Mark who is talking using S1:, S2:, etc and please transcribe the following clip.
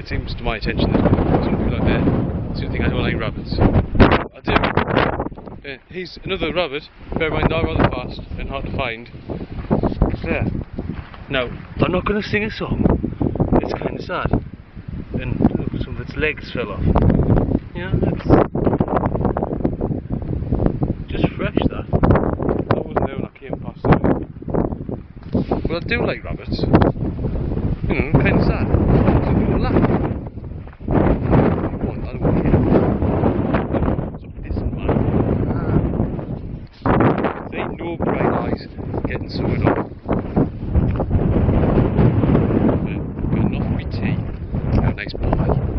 S1: it seems to my attention that some people out there seem to think I don't like rabbits. I do. He's another rabbit, bear in mind they're rather fast and hard to find. There. Now, I'm not going to sing a song, it's kind of sad. And look, some of its legs fell off. Yeah, that's just fresh, that. That wasn't there when I came past it. Well, I do like rabbits. You know, kind of sad.